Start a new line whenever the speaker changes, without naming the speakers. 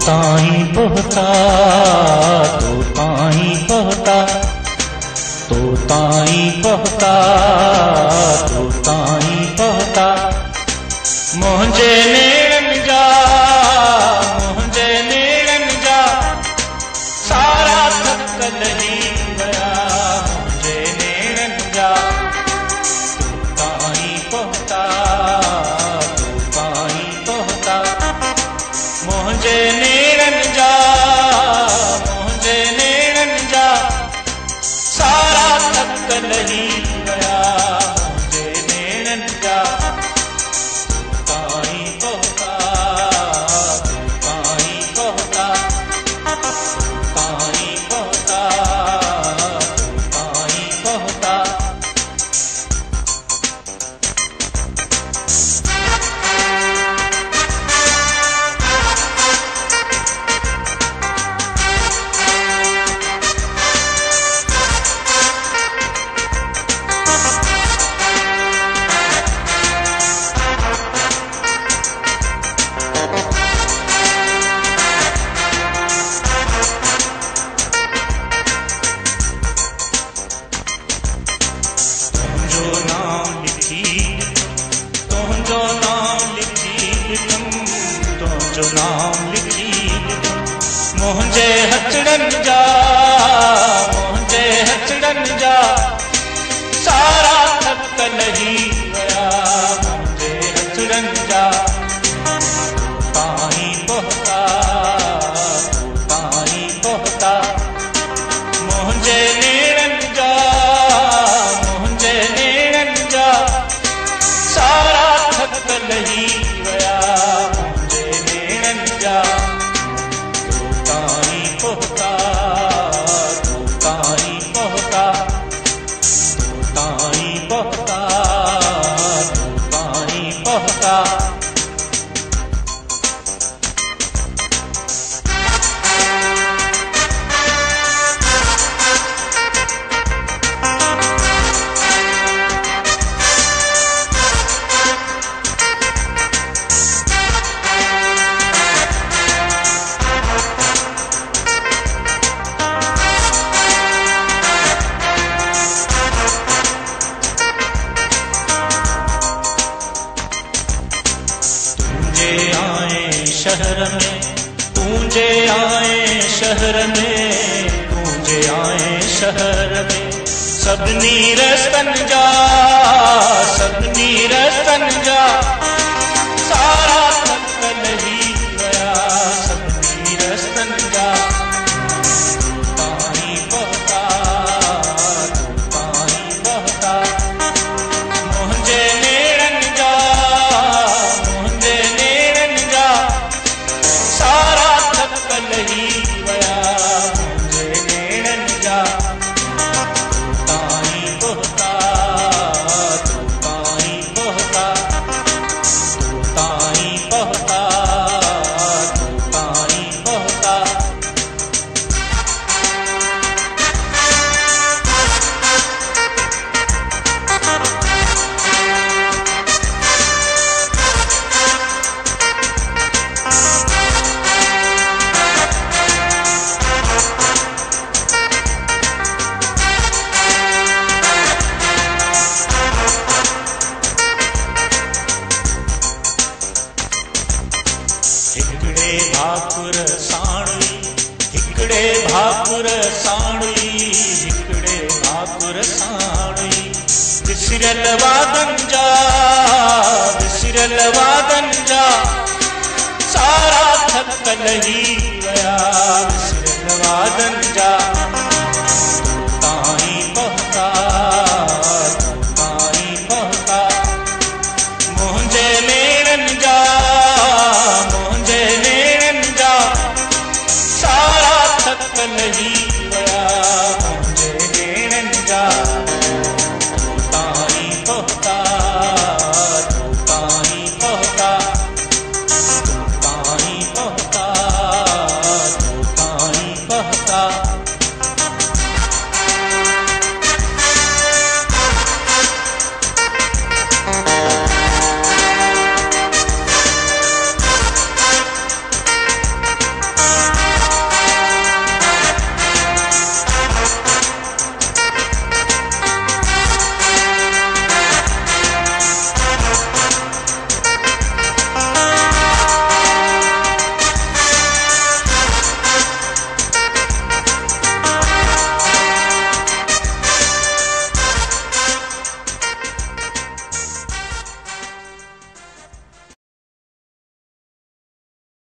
ताई पहुता तो ताई पहुता तो ताई पहुता तो ताई पहुता मुझे नेड़न जा मुझे नेड़न जा सारा थकल ही गया मुझे नेड़न जा तो ताई पहुता तो ताई पहुता मुझे नेड़न जा मुझे नेड़न जा सारा थकल ही गया मुझे नेड़न जा ताई पहुता ताई पहुता ताई पहुता ताई पहुता जो नाम लिखी मुझे हथड़न जा मुझे हथड़न जा सारा थकल ही गया मुझे हथड़न जा ताई पहुता ताई पहुता मुझे नेड़न जा मुझे नेड़न जा सारा थकल ही गया तो ताई पहुता तो ताई पहुता तो ताई पहुता तो ताई पहुता शहर में पूंजे आए शहर में पूंजे आए शहर में सब नीरसन जा सब नीरसन जा सारा थकल ही गया सब नीरसन जा ताई पहुता ताई पहुता मुझे नेड़न जा मुझे नेड़न जा सारा थकल ही गया मुझे नेड़न जा ताई पहुता तो ताई पहुता तो ताई पहुता तो ताई पहुता हिकड़े भाकुर साणुई हिकड़े भाकुर साणुई हिकड़े भाकुर साणुई विसरल वादन जा विसरल वादन जा सारा थकल ही गया विसरल वादन जा